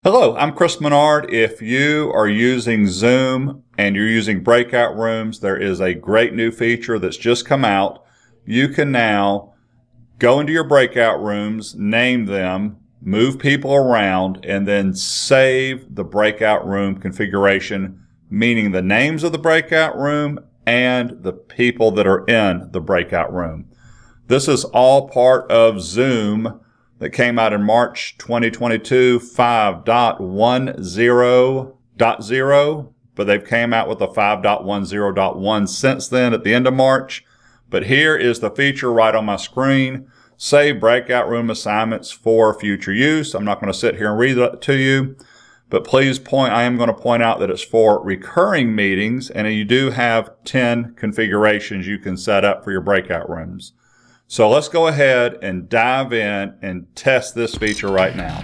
Hello, I'm MEnard. If you are using Zoom and you're using breakout rooms, there is a great new feature that's just come out. You can now go into your breakout rooms, name them, move people around, and then save the breakout room configuration, meaning the names of the breakout room and the people that are in the breakout room. This is all part of Zoom that came out in March 2022, 5.10.0, but they've came out with a 5.10.1 since then at the end of March. But here is the feature right on my screen. Save breakout room assignments for future use. I'm not going to sit here and read that to you, but please I am going to point out that it's for recurring meetings, and you do have 10 configurations you can set up for your breakout rooms. So let's go ahead and dive in and test this feature right now.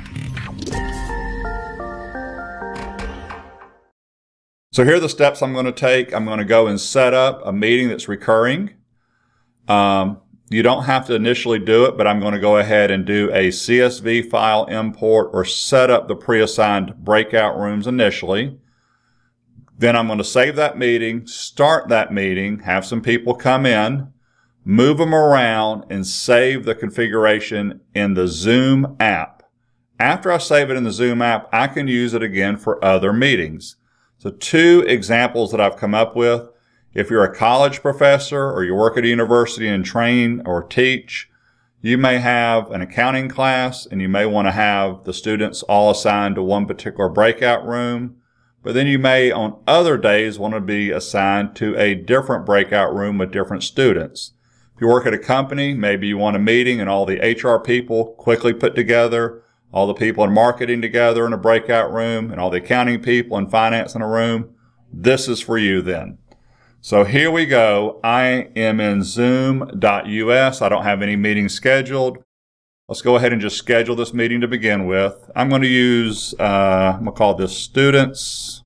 So here are the steps I'm going to take. I'm going to go and set up a meeting that's recurring. You don't have to initially do it, but I'm going to go ahead and do a CSV file import or set up the pre-assigned breakout rooms initially. Then I'm going to save that meeting, start that meeting, have some people come in, move them around, and save the configuration in the Zoom app. After I save it in the Zoom app, I can use it again for other meetings. So two examples that I've come up with. If you're a college professor or you work at a university and train or teach, you may have an accounting class and you may want to have the students all assigned to one particular breakout room. But then you may on other days want to be assigned to a different breakout room with different students. If you work at a company, maybe you want a meeting and all the HR people quickly put together, all the people in marketing together in a breakout room, and all the accounting people and finance in a room. This is for you then. So here we go. I am in zoom.us. I don't have any meetings scheduled. Let's go ahead and just schedule this meeting to begin with. I'm going to use, I'm going to call this students.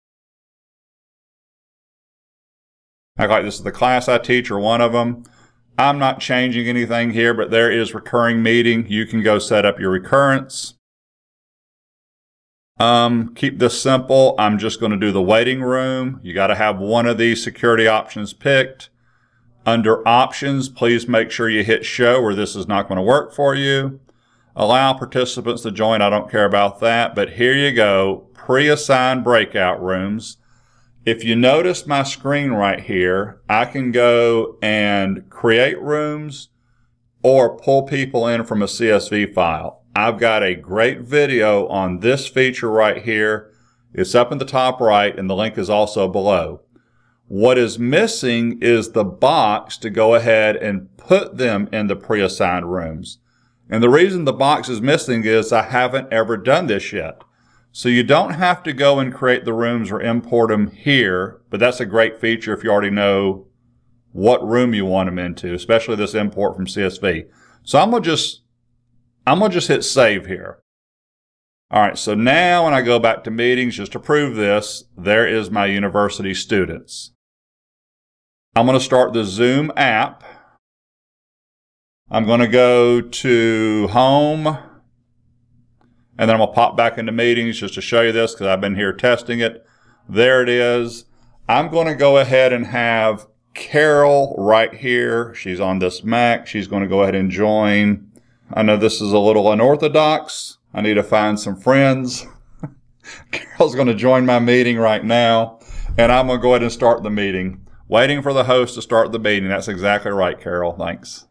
I like this is the class I teach or one of them. I'm not changing anything here, but there is recurring meeting. You can go set up your recurrence. Keep this simple. I'm just going to do the waiting room. You got to have one of these security options picked. Under options, please make sure you hit show or this is not going to work for you. Allow participants to join. I don't care about that, but here you go. Pre-assigned breakout rooms. If you notice my screen right here, I can go and create rooms or pull people in from a CSV file. I've got a great video on this feature right here. It's up in the top right, and the link is also below. What is missing is the box to go ahead and put them in the pre-assigned rooms. And the reason the box is missing is I haven't ever done this yet. So you don't have to go and create the rooms or import them here, but that's a great feature if you already know what room you want them into, especially this import from CSV. So I'm gonna just hit save here. All right, so now when I go back to meetings, just to prove this, there is my university students. I'm going to start the Zoom app. I'm going to go to home, and then I'm going to pop back into meetings just to show you this because I've been here testing it. There it is. I'm going to go ahead and have Carol right here. She's on this Mac. She's going to go ahead and join. I know this is a little unorthodox. I need to find some friends. Carol's going to join my meeting right now, and I'm going to go ahead and start the meeting. Waiting for the host to start the meeting. That's exactly right, Carol. Thanks.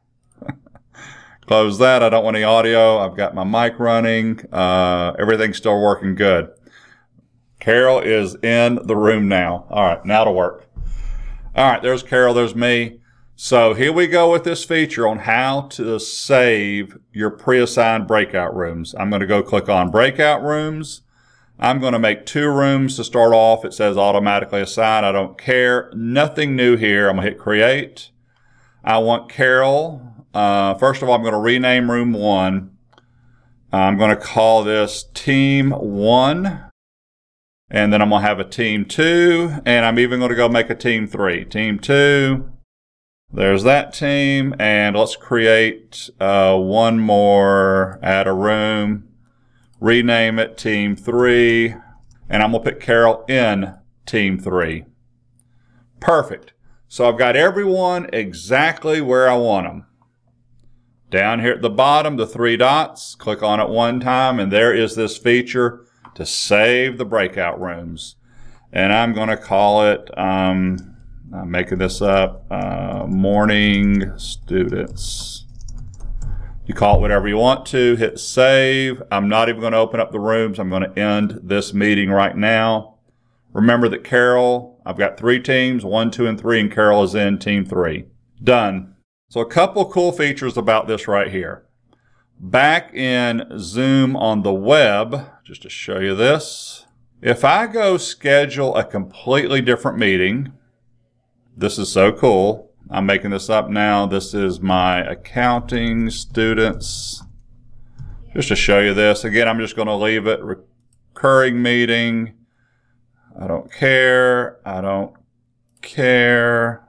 Close that. I don't want any audio. I've got my mic running. Everything's still working good. Carol is in the room now. All right, now to work. All right, there's Carol. There's me. So here we go with this feature on how to save your pre-assigned breakout rooms. I'm going to go click on breakout rooms. I'm going to make 2 rooms to start off. It says automatically assigned. I don't care. Nothing new here. I'm going to hit create. I want Carol. First of all, I'm going to rename room 1. I'm going to call this team 1. And then I'm going to have a team 2. And I'm even going to go make a team 3. Team 2. There's that team, and let's create one more, add a room. rename it Team 3, and I'm going to put Carol in Team 3. Perfect. So I've got everyone exactly where I want them. Down here at the bottom, the 3 dots, click on it one time, and there is this feature to save the breakout rooms. And I'm going to call it, I'm making this up, morning students. You call it whatever you want to, hit save. I'm not even going to open up the rooms. I'm going to end this meeting right now. Remember that Carol, I've got 3 teams, 1, 2, and 3, and Carol is in Team 3. Done. So a couple cool features about this right here. Back in Zoom on the web, just to show you this, if I go schedule a completely different meeting, this is so cool. I'm making this up now. This is my accounting students. Just to show you this. Again, I'm just going to leave it recurring meeting. I don't care. I don't care.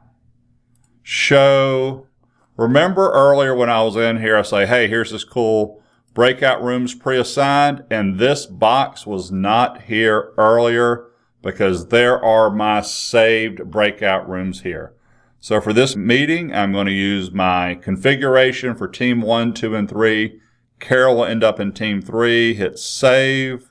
Show. Remember earlier when I was in here, I say, hey, here's this cool breakout rooms pre-assigned, and this box was not here earlier because there are my saved breakout rooms here. So for this meeting, I'm going to use my configuration for Team 1, 2, and 3. Carol will end up in Team 3. Hit save.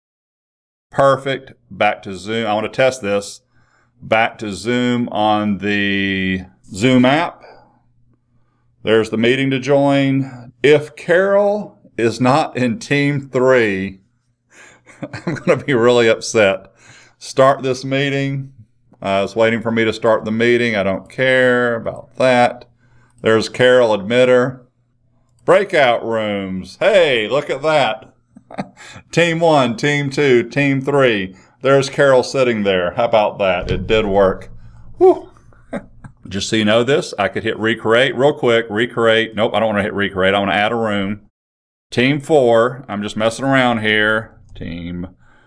Perfect. Back to Zoom. I want to test this. Back to Zoom on the Zoom app. There's the meeting to join. If Carol is not in Team 3, I'm going to be really upset. Start this meeting. It's waiting for me to start the meeting. I don't care about that. There's Carol, admitter. Breakout rooms. Hey, look at that. Team 1, Team 2, Team 3. There's Carol sitting there. How about that? It did work. Whew. Just so you know this, I could hit recreate real quick. Recreate. Nope, I don't want to hit recreate. I want to add a room. Team 4. I'm just messing around here. Team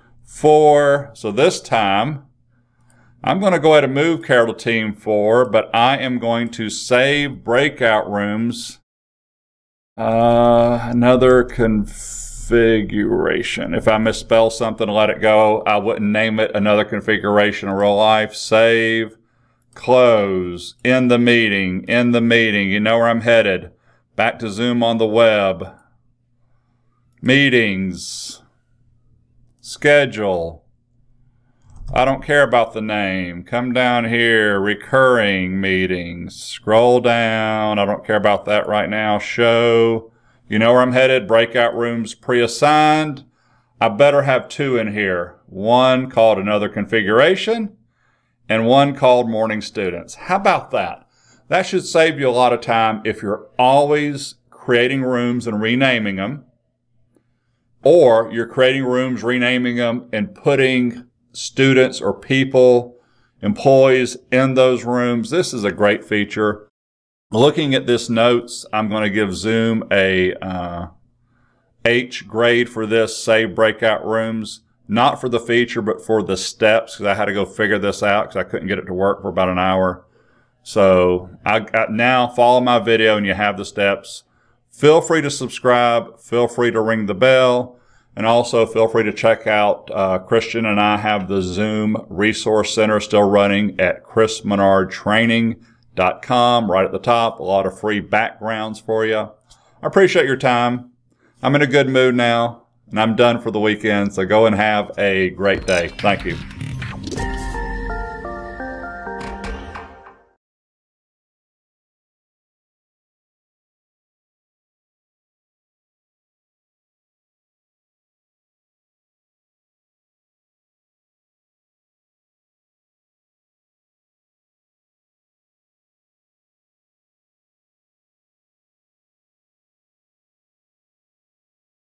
4. So this time, I'm going to go ahead and move Carol to Team 4, but I am going to save breakout rooms. Another configuration. If I misspell something, let it go. I wouldn't name it another configuration in real life. Save. Close. End the meeting. End the meeting. You know where I'm headed. Back to Zoom on the web. Meetings. Schedule. I don't care about the name. Come down here. Recurring meetings. Scroll down. I don't care about that right now. Show. You know where I'm headed. Breakout rooms pre-assigned. I better have 2 in here. One called another configuration, and one called morning students. How about that? That should save you a lot of time if you're always creating rooms and renaming them, or you're creating rooms, renaming them, and putting students or people, employees in those rooms. This is a great feature. Looking at this notes, I'm going to give Zoom a H grade for this, save breakout rooms. Not for the feature, but for the steps, because I had to go figure this out because I couldn't get it to work for about an hour. So now follow my video and you have the steps. Feel free to subscribe. Feel free to ring the bell. And also feel free to check out, Christian and I have the Zoom Resource Center still running at chrismenardtraining.com. Right at the top, a lot of free backgrounds for you. I appreciate your time. I'm in a good mood now. And I'm done for the weekend, so go and have a great day. Thank you.